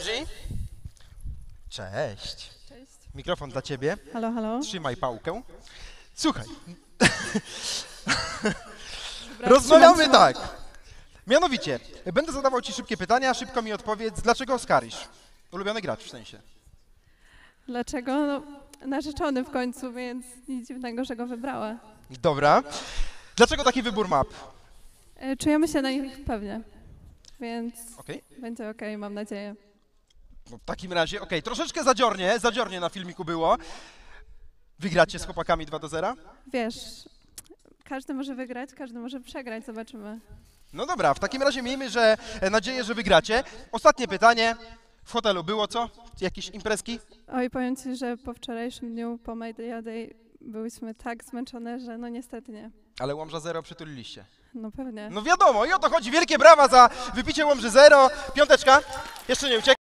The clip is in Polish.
Angie. Cześć. Cześć. Mikrofon dla ciebie. Halo, halo. Trzymaj pałkę. Słuchaj. Rozmawiamy tak. Mianowicie, będę zadawał ci szybkie pytania, szybko mi odpowiedz, dlaczego Scarish? Ulubiony gracz w sensie. Dlaczego? No, narzeczony w końcu, więc nic dziwnego, że go wybrała. Dobra. Dlaczego taki wybór map? Czujemy się na nich pewnie, więc Okej. będzie okej, mam nadzieję. No, w takim razie, okej, troszeczkę zadziornie na filmiku było. Wygracie z chłopakami 2-0? Wiesz, każdy może wygrać, każdy może przegrać, zobaczymy. No dobra, w takim razie miejmy nadzieję, że wygracie. Ostatnie pytanie. W hotelu było co? Jakieś imprezki? Oj, powiem ci, że po wczorajszym dniu, po Media Day, byłyśmy tak zmęczone, że no niestety nie. Ale Łomża 0 przytuliliście. No pewnie. No wiadomo, i o to chodzi. Wielkie brawa za wypicie Łomży 0. Piąteczka. Jeszcze nie uciekł.